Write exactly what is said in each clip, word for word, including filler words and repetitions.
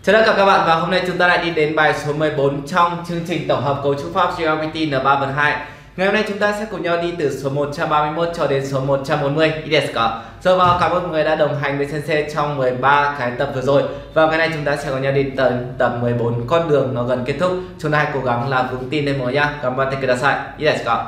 Chào tất cả các bạn, và hôm nay chúng ta lại đi đến bài số mười bốn trong chương trình tổng hợp cấu trúc pháp giê lờ pê tê N ba phần hai. Ngày hôm nay chúng ta sẽ cùng nhau đi từ số một trăm ba mươi mốt cho đến số một trăm bốn mươi. Rồi, và cảm ơn mọi người đã đồng hành với Sensei trong mười ba cái tập vừa rồi. Và ngày nay chúng ta sẽ cùng nhau đi tới tập mười bốn, con đường nó gần kết thúc. Chúng ta hãy cố gắng là vững tin lên mọi nhá. Cảm ơn tất cả các bạn.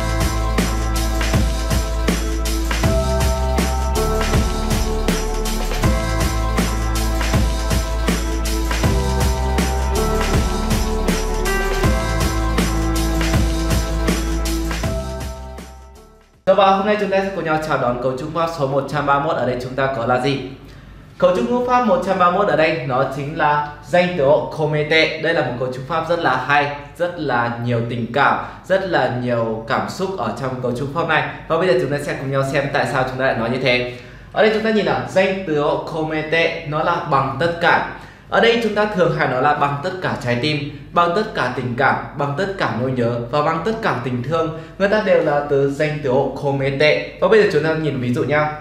Và hôm nay chúng ta sẽ cùng nhau chào đón cấu trúc pháp số một trăm ba mươi mốt. Ở đây chúng ta có là gì? Cấu trúc ngữ pháp một trăm ba mươi mốt ở đây nó chính là danh từ komete. Đây là một cấu trúc pháp rất là hay, rất là nhiều tình cảm, rất là nhiều cảm xúc ở trong cấu trúc pháp này. Và bây giờ chúng ta sẽ cùng nhau xem tại sao chúng ta lại nói như thế. Ở đây chúng ta nhìn là danh từ komete nó là bằng tất cả. Ở đây chúng ta thường hay nói là bằng tất cả trái tim, bằng tất cả tình cảm, bằng tất cả nỗi nhớ và bằng tất cả tình thương. Người ta đều là từ danh từ komete. Và bây giờ chúng ta nhìn ví dụ nha.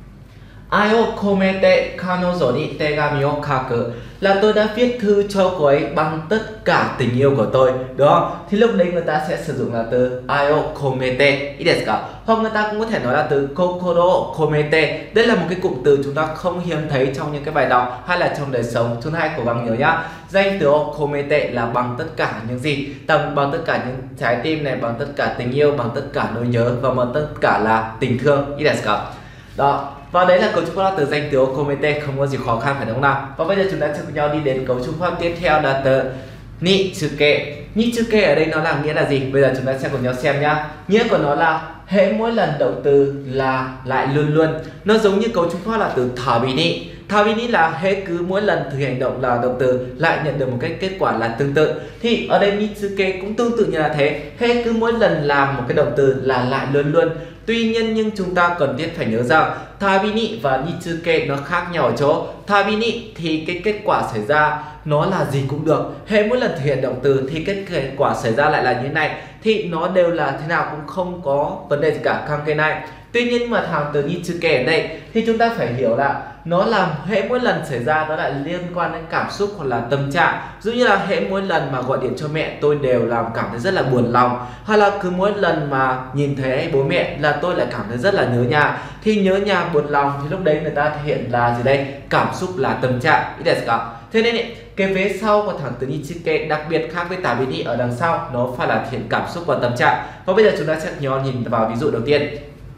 Ai o komete kanojo ni tegami o kaku, là tôi đã viết thư cho cô ấy bằng tất cả tình yêu của tôi, đúng không? Thì lúc đấy người ta sẽ sử dụng là từ ai o komete, hoặc người ta cũng có thể nói là từ kokoro komete. Đây là một cái cụm từ chúng ta không hiếm thấy trong những cái bài đọc hay là trong đời sống. Chúng ta hãy cố gắng nhớ nhá. Danh từ komete là bằng tất cả những gì? Tầm bằng tất cả những trái tim này, bằng tất cả tình yêu, bằng tất cả nỗi nhớ và bằng tất cả là tình thương. Đó. Và đấy là cấu trúc pháp từ danh từ komete, không có gì khó khăn phải đúng không nào? Và bây giờ chúng ta sẽ cùng nhau đi đến cấu trúc pháp tiếp theo là từ nichuke. Nichuke ở đây nó là nghĩa là gì? Bây giờ chúng ta sẽ cùng nhau xem nhá. Nghĩa của nó là hễ mỗi lần động từ là lại luôn luôn. Nó giống như cấu trúc pháp là từ tabini. Tabini là hễ cứ mỗi lần thực hiện động là động từ lại nhận được một cái kết quả là tương tự. Thì ở đây nichuke cũng tương tự như là thế. Hễ cứ mỗi lần làm một cái động từ là lại luôn luôn. Tuy nhiên nhưng chúng ta cần thiết phải nhớ rằng tabini và nichuke nó khác nhau ở chỗ. Tabini thì cái kết quả xảy ra nó là gì cũng được. Hễ mỗi lần thực hiện động từ thì kết quả xảy ra lại là như thế này. Thì nó đều là thế nào cũng không có vấn đề gì cả, kanke này. Tuy nhiên mà thằng từ nichuke ở đây thì chúng ta phải hiểu là nó làm hễ mỗi lần xảy ra nó lại liên quan đến cảm xúc hoặc là tâm trạng. Dụ như là hễ mỗi lần mà gọi điện cho mẹ tôi đều làm cảm thấy rất là buồn lòng, hay là cứ mỗi lần mà nhìn thấy bố mẹ là tôi lại cảm thấy rất là nhớ nhà. Thì nhớ nhà, buồn lòng thì lúc đấy người ta thể hiện là gì đây? Cảm xúc là tâm trạng. Thế nên ấy, cái vế sau của thằng từ nichuke đặc biệt khác với tabini ở đằng sau nó phải là thể hiện cảm xúc và tâm trạng. Và bây giờ chúng ta sẽ nhớ nhìn vào ví dụ đầu tiên.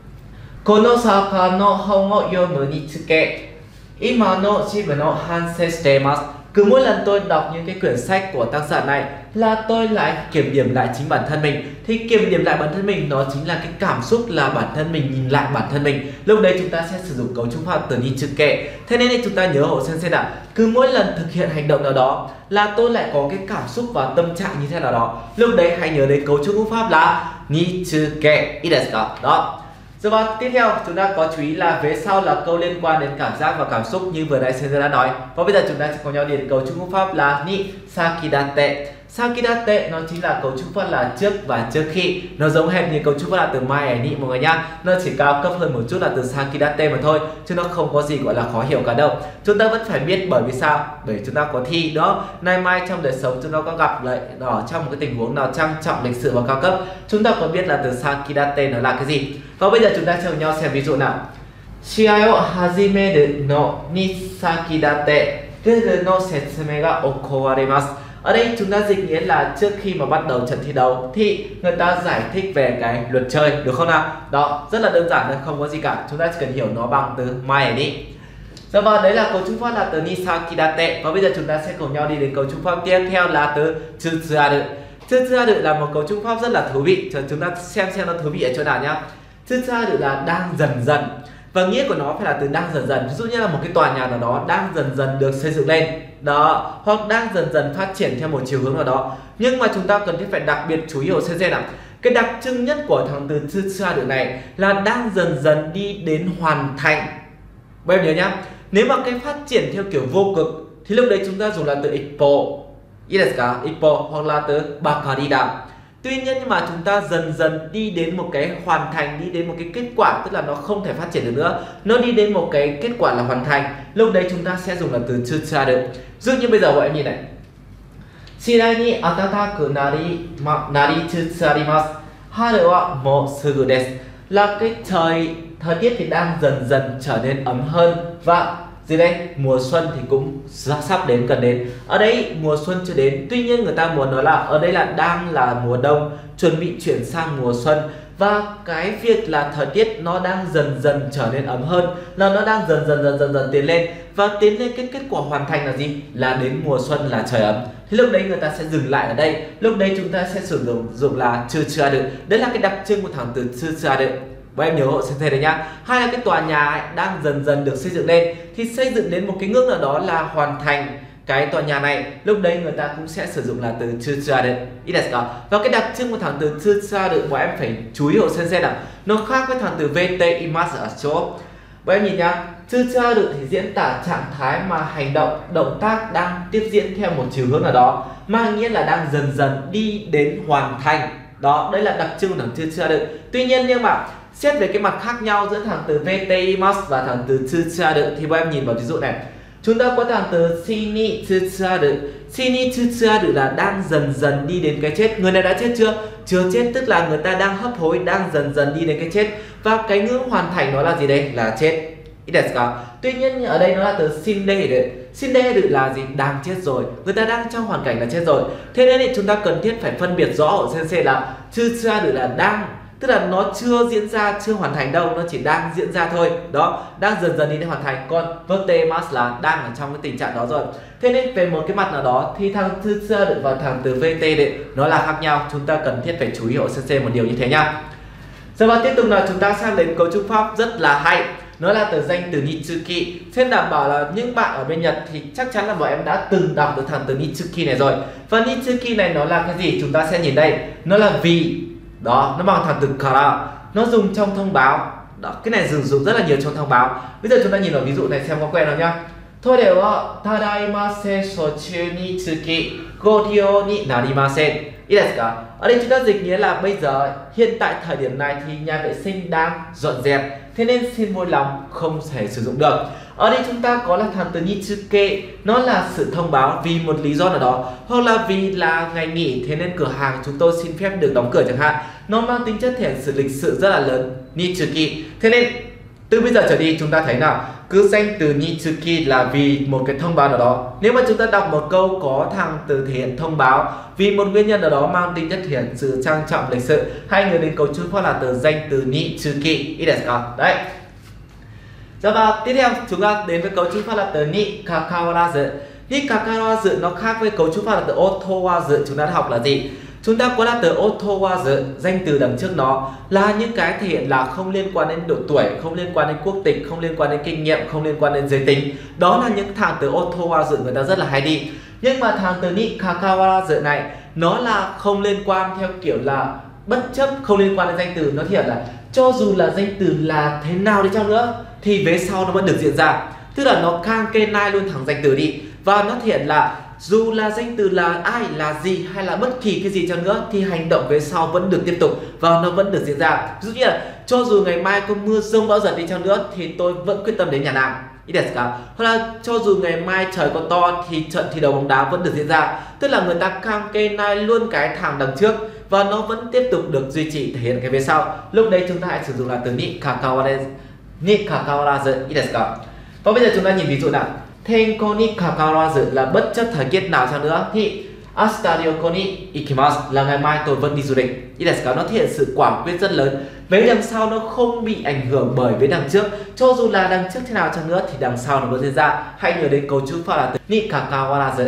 Kono saka no hon o yomu nichuke, ima no jibu no hansei shitemasu. Cứ mỗi lần tôi đọc những cái quyển sách của tác giả này là tôi lại kiểm điểm lại chính bản thân mình. Thì kiểm điểm lại bản thân mình nó chính là cái cảm xúc là bản thân mình nhìn lại bản thân mình. Lúc đấy chúng ta sẽ sử dụng cấu trúc pháp từ nichuke. Thế nên chúng ta nhớ hộ sensei là cứ mỗi lần thực hiện hành động nào đó là tôi lại có cái cảm xúc và tâm trạng như thế nào đó. Lúc đấy hãy nhớ đến cấu trúc ngữ pháp là nichuke. Đó. Rồi, và tiếp theo chúng ta có chú ý là vế sau là câu liên quan đến cảm giác và cảm xúc như vừa nãy Sensei đã nói. Và bây giờ chúng ta sẽ cùng nhau đi đến cấu trúc ngữ pháp là ni sakidate. Sakidate nó chính là cấu trúc pháp là trước và trước khi. Nó giống hệt như cấu trúc pháp là từ mai ấy ni mọi người nhá. Nó chỉ cao cấp hơn một chút là từ sakidate mà thôi, chứ nó không có gì gọi là khó hiểu cả đâu. Chúng ta vẫn phải biết, bởi vì sao? Bởi chúng ta có thi đó. Nay mai trong đời sống chúng ta có gặp lại ở trong một cái tình huống nào trang trọng, lịch sự và cao cấp, chúng ta có biết là từ sakidate nó là cái gì. Và bây giờ chúng ta sẽ cùng nhau xem ví dụ nào. Shiai o hajimeru no ni sakidate ruru no setsumei ga okowarimasu. Ở đây chúng ta dịch nghĩa là trước khi mà bắt đầu trận thi đấu thì người ta giải thích về cái luật chơi, được không nào? Đó, rất là đơn giản thôi, không có gì cả. Chúng ta chỉ cần hiểu nó bằng từ mai đi. Rồi, và đấy là cấu trúc pháp là từ ni sakidate. Và bây giờ chúng ta sẽ cùng nhau đi đến cấu trúc pháp tiếp theo là từ tsutsuaru. Tsutsuaru là một cấu trúc pháp rất là thú vị. Cho chúng ta xem xem nó thú vị ở chỗ nào nhá. Tsutsuaru là đang dần dần. Và nghĩa của nó phải là từ đang dần dần. Ví dụ như là một cái tòa nhà nào đó đang dần dần được xây dựng lên đó, hoặc đang dần dần phát triển theo một chiều hướng nào đó. Nhưng mà chúng ta cần thiết phải đặc biệt chú ý ở Sensei nào. Cái đặc trưng nhất của thằng từ tsutsuaru này là đang dần dần đi đến hoàn thành. Bây giờ nhớ nhá. Nếu mà cái phát triển theo kiểu vô cực thì lúc đấy chúng ta dùng là từ ippo, ippo hoặc là từ bakarida. Tuy nhiên nhưng mà chúng ta dần dần đi đến một cái hoàn thành, đi đến một cái kết quả, tức là nó không thể phát triển được nữa, nó đi đến một cái kết quả là hoàn thành. Lúc đấy chúng ta sẽ dùng là từ tsutsuraru. Dụ như bây giờ bọn em nhìn này, shirai ni atataku nari ma nari tsutsurimasu haru wa mo sugu desu, là cái thời thời tiết thì đang dần dần trở nên ấm hơn, và gì đây, mùa xuân thì cũng sắp đến, gần đến. Ở đây mùa xuân chưa đến, tuy nhiên người ta muốn nói là ở đây là đang là mùa đông, chuẩn bị chuyển sang mùa xuân, và cái việc là thời tiết nó đang dần dần trở nên ấm hơn, là nó đang dần dần dần dần dần tiến lên, và tiến lên cái kết quả hoàn thành là gì, là đến mùa xuân là trời ấm. Thì lúc đấy người ta sẽ dừng lại ở đây, lúc đấy chúng ta sẽ sử dụng dụng là tsutsuraru. Đấy là cái đặc trưng của thằng từ tsutsuraru. Và em nhớ hộ sensei đấy nhá. Hai là cái tòa nhà ấy đang dần dần được xây dựng lên, thì xây dựng đến một cái ngưỡng nào đó là hoàn thành cái tòa nhà này, lúc đấy người ta cũng sẽ sử dụng là từ tsutsuraru. Và cái đặc trưng của thằng từ tsutsuraru bọn em phải chú ý hộ sensei nào, nó khác với thằng từ vteimasu ở chỗ bọn em nhìn nhá. Tsutsuraru thì diễn tả trạng thái mà hành động, động tác đang tiếp diễn theo một chiều hướng nào đó, mang nghĩa là đang dần dần đi đến hoàn thành. Đó, đây là đặc trưng của thằng tsutsuraru. Tuy nhiên nhưng mà xét về cái mặt khác nhau giữa thằng từ vteimasu và thằng từ tsutsuraru thì bọn em nhìn vào ví dụ này. Chúng ta có thằng từ shini tsutsuraru. Shini tsutsuraru là đang dần dần đi đến cái chết. Người này đã chết chưa? Chưa chết, tức là người ta đang hấp hối, đang dần dần đi đến cái chết. Và cái ngưỡng hoàn thành nó là gì đây? Là chết. Tuy nhiên ở đây nó là từ shinderu. Shinderu là gì? Đang chết rồi. Người ta đang trong hoàn cảnh là chết rồi. Thế nên thì chúng ta cần thiết phải phân biệt rõ ở sensei là tsutsuraru là đang, tức là nó chưa diễn ra, chưa hoàn thành đâu, nó chỉ đang diễn ra thôi. Đó, đang dần dần đi đến hoàn thành. Còn vteimasu là đang ở trong cái tình trạng đó rồi. Thế nên về một cái mặt nào đó thì thằng tsutsuraru và thằng từ vt đấy nó là khác nhau. Chúng ta cần thiết phải chú ý hộ sensei một điều như thế nhá. Giờ và tiếp tục là chúng ta sang đến cấu trúc pháp rất là hay. Nó là từ danh từ Nitsuki. Xin đảm bảo là những bạn ở bên Nhật thì chắc chắn là bọn em đã từng đọc được thằng từ Nitsuki này rồi. Và Nitsuki này nó là cái gì? Chúng ta sẽ nhìn đây. Nó là vì. Đó, nó bằng thằng từ kara. Nó dùng trong thông báo. Đó, cái này dùng dùng rất là nhiều trong thông báo. Bây giờ chúng ta nhìn vào ví dụ này xem có quen không nhá. Tore wa tadaima seisho chu ni tsuki goryou ni narimasen. Ở đây chúng ta dịch nghĩa là bây giờ, hiện tại thời điểm này thì nhà vệ sinh đang dọn dẹp, thế nên xin vui lòng không thể sử dụng được. Ở đây chúng ta có là thằng từ Nitsuke, nó là sự thông báo vì một lý do nào đó, hoặc là vì là ngày nghỉ thế nên cửa hàng chúng tôi xin phép được đóng cửa chẳng hạn. Nó mang tính chất thể hiện sự lịch sự rất là lớn, Nitsuki. Thế nên từ bây giờ trở đi chúng ta thấy nào, cứ danh từ Nitsuki là vì một cái thông báo nào đó. Nếu mà chúng ta đọc một câu có thằng từ thể hiện thông báo vì một nguyên nhân nào đó mang tính chất thể hiện sự trang trọng lịch sự, hay người đến cấu trúc pháp là từ danh từ Nitsuki. Đấy. Dạ, và tiếp theo chúng ta đến với cấu trúc pháp là từ ni kakawarazu. Ni kakawarazu nó khác với cấu trúc pháp là từ otowazu. Chúng ta đã học là gì? Chúng ta có là từ otowazu, danh từ đằng trước nó là những cái thể hiện là không liên quan đến độ tuổi, không liên quan đến quốc tịch, không liên quan đến kinh nghiệm, không liên quan đến giới tính. Đó là những thằng từ otowazu người ta rất là hay đi. Nhưng mà thằng từ ni kakawarazu này nó là không liên quan theo kiểu là bất chấp, không liên quan đến danh từ. Nó thể hiện là cho dù là danh từ là thế nào đi chăng nữa thì vế sau nó vẫn được diễn ra. Tức là nó càng kê nai luôn thằng danh từ đi. Và nó thể hiện là dù là danh từ là ai, là gì hay là bất kỳ cái gì chăng nữa thì hành động về sau vẫn được tiếp tục và nó vẫn được diễn ra. Ví dụ như là cho dù ngày mai có mưa rông bão giật đi chăng nữa thì tôi vẫn quyết tâm đến nhà nàng. Hoặc là cho dù ngày mai trời có to thì trận thi đấu bóng đá vẫn được diễn ra. Tức là người ta cam kê nai luôn cái thằng đằng trước và nó vẫn tiếp tục được duy trì, thể hiện cái về sau. Lúc đấy chúng ta hãy sử dụng là từ ni kakawarazu. Ni kakawarazu. Và bây giờ chúng ta nhìn ví dụ nào. Tenko ni kakawarazu là bất chấp thời tiết nào chăng nữa thì ashita ryoko ni ikimasu là ngày mai tôi vẫn đi du lịch. Nó thể hiện sự quả quyết rất lớn. Vế đằng sau nó không bị ảnh hưởng bởi vế đằng trước. Cho dù là đằng trước thế nào chăng nữa thì đằng sau nó vẫn diễn ra. Hãy nhớ đến cấu trúc pháp là từ ni kakawarazu.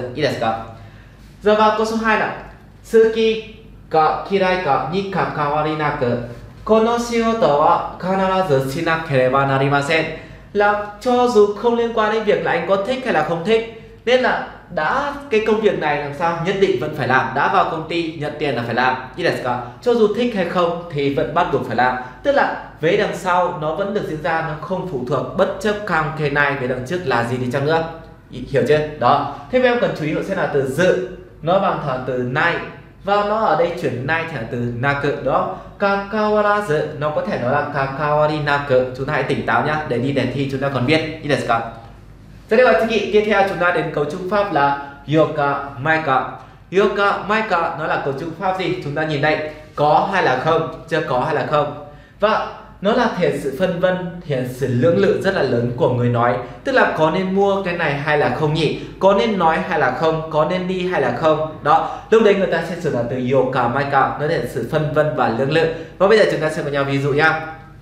Giờ vào câu số hai nào. Tsuki ka kirai ka ni kakawari-naku kono shigoto wa kanarazu shinakereba narimasen. Là cho dù không liên quan đến việc là anh có thích hay là không thích, nên là đã cái công việc này làm sao nhất định vẫn phải làm. Đã vào công ty nhận tiền là phải làm. Cho dù thích hay không thì vẫn bắt buộc phải làm. Tức là vế đằng sau nó vẫn được diễn ra, nó không phụ thuộc bất chấp cam kê này về đằng trước là gì đi chăng nữa. Hiểu chưa? Đó. Thế em cần chú ý sẽ là từ dự, nó bằng thở từ này. Và nó ở đây chuyển nai theo từ naku đó. Kakawarazu nó có thể nói là kakawari naku. Chúng ta hãy tỉnh táo nhá, để đi đề thi chúng ta còn biết. Ý desu ka? Thế đây là tiếp theo chúng ta đến cấu trúc pháp là yoka maika. Yoka maika nó là cấu trúc pháp gì? Chúng ta nhìn đây, có hay là không, chưa có hay là không. Và nó là thể hiện sự phân vân, thể hiện sự lưỡng lự rất là lớn của người nói. Tức là có nên mua cái này hay là không nhỉ? Có nên nói hay là không? Có nên đi hay là không? Đó, lúc đấy người ta sẽ sử dụng từ yoka maika, nó thể hiện sự phân vân và lưỡng lự. Và bây giờ chúng ta sẽ cùng nhau ví dụ nhá.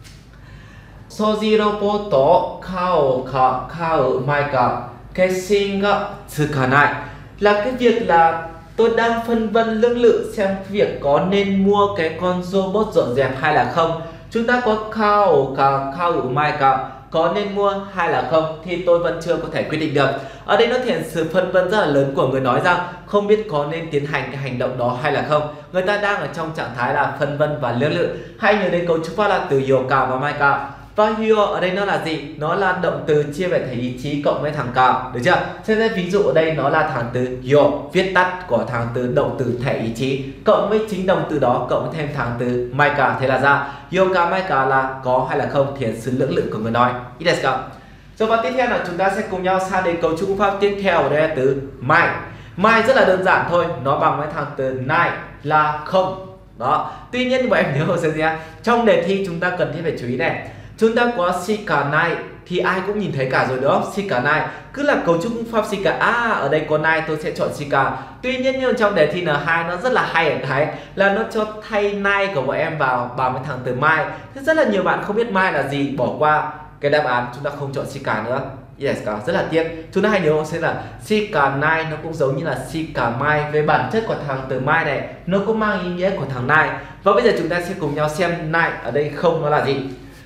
Soji roboto kao ka kao maika keshin ga tsukanai. Là cái việc là tôi đang phân vân lưỡng lự xem việc có nên mua cái con robot dọn dẹp hay là không. Chúng ta có kao ka kao maika, có nên mua hay là không thì tôi vẫn chưa có thể quyết định được. Ở đây nó thể hiện sự phân vân rất là lớn của người nói rằng không biết có nên tiến hành cái hành động đó hay là không. Người ta đang ở trong trạng thái là phân vân và lưỡng lự. Hãy nhớ đến cấu trúc pháp là từ yoka và maika. Và hyo ở đây nó là gì? Nó là động từ chia về thể ý chí cộng với thằng cào, được chưa? Cho nên ví dụ ở đây nó là thằng từ hyo, viết tắt của thằng từ động từ thể ý chí cộng với chính động từ đó cộng với thêm thằng từ maika. Thế là ra yoka maika là có hay là không, thể hiện sự lưỡng lự của người nói. Ý desu ka? Rồi và tiếp theo là chúng ta sẽ cùng nhau sang đến cấu trúc pháp tiếp theo, ở đây là từ mai. Mai rất là đơn giản thôi, nó bằng với thằng từ nai là không. Đó. Tuy nhiên bọn em nhớ hồ sơ gì ạ? Trong đề thi chúng ta cần thiết phải chú ý này. Chúng ta có shikanai thì ai cũng nhìn thấy cả rồi đúng không? Shikanai cứ là cấu trúc pháp shika. À, ở đây có nai tôi sẽ chọn shika. Tuy nhiên nhưng trong đề thi N hai nó rất là hay ở cái là nó cho thay nai của bọn em vào bằng với thằng từ mai. Thế rất là nhiều bạn không biết mai là gì, bỏ qua cái đáp án, chúng ta không chọn shika nữa. Yes, rất là tiếc. Chúng ta hãy nhớ xem là shikanai nó cũng giống như là shikamai. Về bản chất của thằng từ mai này nó cũng mang ý nghĩa của thằng nai. Và bây giờ chúng ta sẽ cùng nhau xem nai ở đây không nó là gì.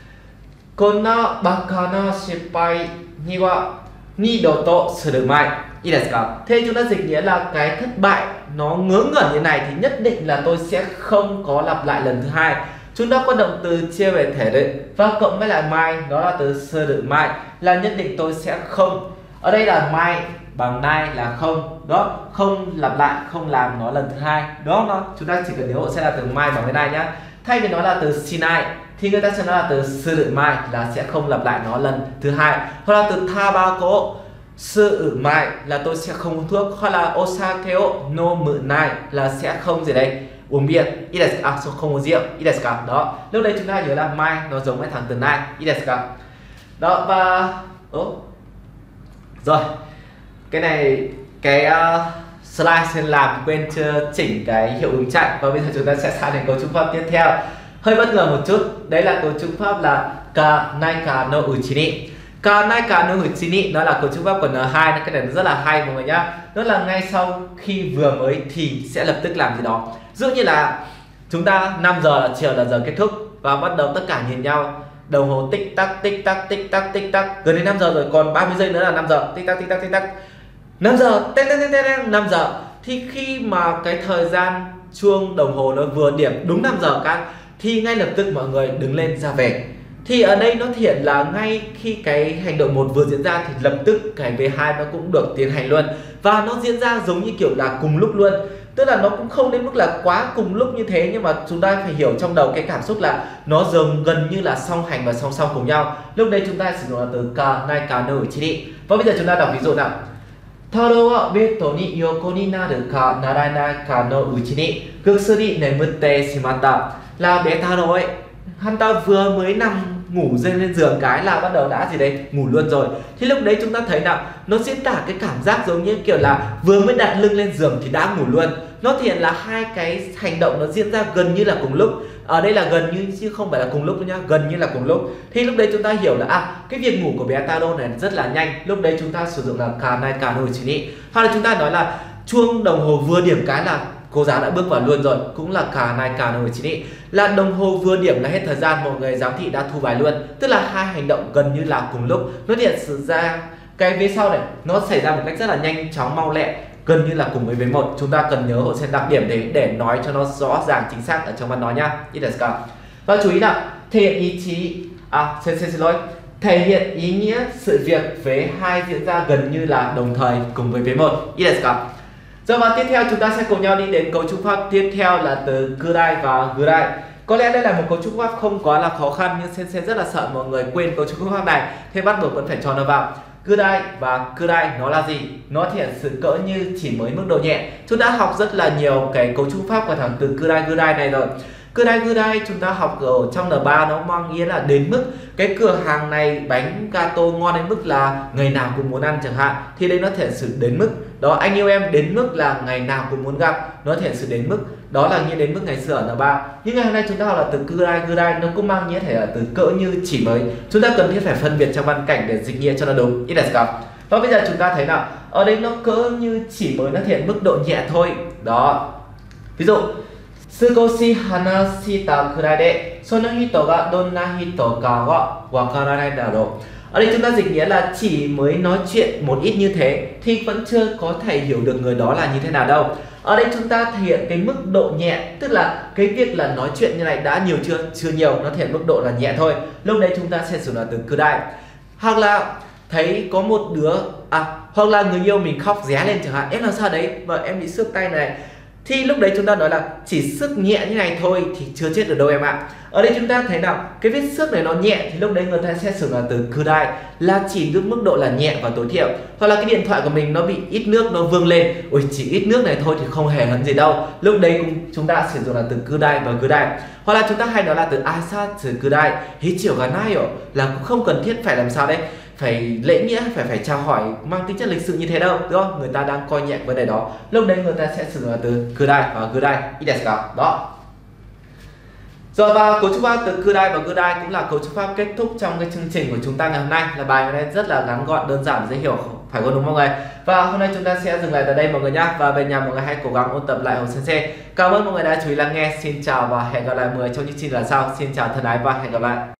Konna baka na shippai ni wa nidoto surumai. Ý desu ka? Thế chúng ta dịch nghĩa là cái thất bại nó ngớ ngẩn như này thì nhất định là tôi sẽ không có lặp lại lần thứ hai. Chúng ta có động từ chia về thể đấy và cộng với lại mai, đó là từ surumai là nhất định tôi sẽ không. Ở đây là mai bằng nai là không, đó, không lặp lại, không làm nó lần thứ hai. Đó, nó chúng ta chỉ cần nhớ sẽ là từ mai bằng với nai nhá. Thay vì nó là từ shinai thì người ta sẽ nói là từ surumai là sẽ không lặp lại nó lần thứ hai. Hoặc là từ tabako surumai là tôi sẽ không hút thuốc. Hoặc là osake o nomunai là sẽ không gì đây, uống bia. Ý desu ka? À, không uống rượu. Ý desu ka? Đó, lúc đấy chúng ta nhớ là mai nó giống với thằng từ nai. Ý desu ka? Đó, và ố rồi cái này cái uh, slide xin làm quên chưa chỉnh cái hiệu ứng chạy. Và bây giờ chúng ta sẽ sang đến cấu trúc pháp tiếp theo, hơi bất ngờ một chút. Đấy là cấu trúc pháp là ka naika no uchini. Ka naika no uchini nó là cấu trúc pháp của N hai. Cái này nó rất là hay mọi người nhá. Nó là ngay sau khi vừa mới thì sẽ lập tức làm gì đó. Dụ như là chúng ta năm giờ là chiều là giờ kết thúc và bắt đầu tất cả nhìn nhau, đồng hồ tích tắc tích tắc tích tắc tích tắc, gần đến năm giờ rồi, còn ba mươi giây nữa là năm giờ, tích tắc tích tắc tích tắc, năm giờ, teng teng teng teng, năm giờ. Thì khi mà cái thời gian chuông đồng hồ nó vừa điểm đúng năm giờ các thì ngay lập tức mọi người đứng lên ra về. Thì ở đây nó thể hiện là ngay khi cái hành động một vừa diễn ra thì lập tức cái V hai nó cũng được tiến hành luôn. Và nó diễn ra giống như kiểu là cùng lúc luôn. Tức là nó cũng không đến mức là quá cùng lúc như thế, nhưng mà chúng ta phải hiểu trong đầu cái cảm xúc là nó dường gần như là song hành và song song cùng nhau. Lúc đây chúng ta sử dụng là từ ka naika no uchini. Và bây giờ chúng ta đọc ví dụ nào. Taro wa beto ni yoko ni naru ka naranai ka no uchini gusuri nemutte shimatta. Là bé Taro ấy, hắn ta vừa mới nằm ngủ dậy lên giường cái là bắt đầu đã gì đấy, ngủ luôn rồi. Thì lúc đấy chúng ta thấy nào, nó diễn tả cái cảm giác giống như kiểu là vừa mới đặt lưng lên giường thì đã ngủ luôn. Nó thể hiện là hai cái hành động nó diễn ra gần như là cùng lúc. Ở đây là gần như chứ không phải là cùng lúc đâu nhá, gần như là cùng lúc. Thì lúc đấy chúng ta hiểu là à, cái việc ngủ của bé Taro này rất là nhanh. Lúc đấy chúng ta sử dụng là ka naika no uchini. Hoặc là chúng ta nói là chuông đồng hồ vừa điểm cái là cô giáo đã bước vào luôn rồi, cũng là ka naika no uchini. Là đồng hồ vừa điểm là hết thời gian, mọi người giám thị đã thu bài luôn. Tức là hai hành động gần như là cùng lúc. Nó hiện sự ra cái vế sau này nó xảy ra một cách rất là nhanh chóng mau lẹ, gần như là cùng với vế một. Chúng ta cần nhớ hộ sẽ đặc điểm đấy để nói cho nó rõ ràng chính xác ở trong văn nói nhá. Và chú ý nào, thể hiện ý chí à xin xin xin lỗi thể hiện ý nghĩa sự việc vế hai diễn ra gần như là đồng thời cùng với vế một. Giờ và tiếp theo chúng ta sẽ cùng nhau đi đến cấu trúc pháp tiếp theo là từ kurai và gurai. Có lẽ đây là một cấu trúc pháp không quá là khó khăn, nhưng Sensei rất là sợ mọi người quên cấu trúc pháp này, thế bắt buộc vẫn phải cho nó vào. Kurai và kurai nó là gì? Nó thể hiện sự cỡ như chỉ mới mức độ nhẹ. Chúng ta học rất là nhiều cái cấu trúc pháp của thằng từ kurai gurai này rồi. Kurai gurai chúng ta học ở trong N ba nó mang nghĩa là đến mức. Cái cửa hàng này bánh gato ngon đến mức là ngày nào cũng muốn ăn chẳng hạn, thì đây nó thể hiện sự đến mức. Đó, anh yêu em đến mức là ngày nào cũng muốn gặp, nó thể hiện sự đến mức. Đó là nghĩa đến mức ngày xưa ở N ba. Nhưng ngày hôm nay chúng ta học là từ kurai gurai, nó cũng mang nghĩa thể là từ cỡ như chỉ mới. Chúng ta cần thiết phải phân biệt trong văn cảnh để dịch nghĩa cho nó đúng. Ít là sao? Và bây giờ chúng ta thấy nào, ở đây nó cỡ như chỉ mới, nó thể hiện mức độ nhẹ thôi. Đó, ví dụ Sugoshi hanashita kurai de sono hito ga donna hito ka wa wakaranai daro. Ở đây chúng ta dịch nghĩa là chỉ mới nói chuyện một ít như thế thì vẫn chưa có thể hiểu được người đó là như thế nào đâu. Ở đây chúng ta thể hiện cái mức độ nhẹ, tức là cái việc là nói chuyện như này đã nhiều chưa? Chưa nhiều, nó thể hiện mức độ là nhẹ thôi. Lúc đấy chúng ta sẽ sử dụng từ kurai. Hoặc là thấy có một đứa à, hoặc là người yêu mình khóc ré lên chẳng hạn, em làm sao đấy và em bị xước tay này, thì lúc đấy chúng ta nói là chỉ xước nhẹ như này thôi thì chưa chết được đâu em ạ. Ở đây chúng ta thấy nào, cái vết xước này nó nhẹ thì lúc đấy người ta sẽ sử dụng từ kurai là chỉ được mức độ là nhẹ và tối thiểu. Hoặc là cái điện thoại của mình nó bị ít nước, nó vương lên, ôi chỉ ít nước này thôi thì không hề hấn gì đâu, lúc đấy cũng chúng ta sử dụng là từ kurai và gurai. Hoặc là chúng ta hay nói là từ asatsu kurai hichiou ga nai là cũng không cần thiết phải làm sao đấy, phải lễ nghĩa, phải phải chào hỏi mang tính chất lịch sự như thế đâu, đúng không? Người ta đang coi nhẹ vấn đề đó, lúc đấy người ta sẽ sử dụng là từ kurai và gurai. Ít đẹp cả đó. Rồi, và cấu trúc pháp từ kurai và gurai cũng là cấu trúc pháp kết thúc trong cái chương trình của chúng ta ngày hôm nay. Là bài ngày hôm nay rất là ngắn gọn, đơn giản, dễ hiểu, phải không đúng mọi người? Và hôm nay chúng ta sẽ dừng lại tại đây mọi người nhé. Và về nhà mọi người hãy cố gắng ôn tập lại Hồ Sensei. Cảm ơn mọi người đã chú ý lắng nghe. Xin chào và hẹn gặp lại mọi người trong những chương trình lần sau. Xin chào thân ái và hẹn gặp lại.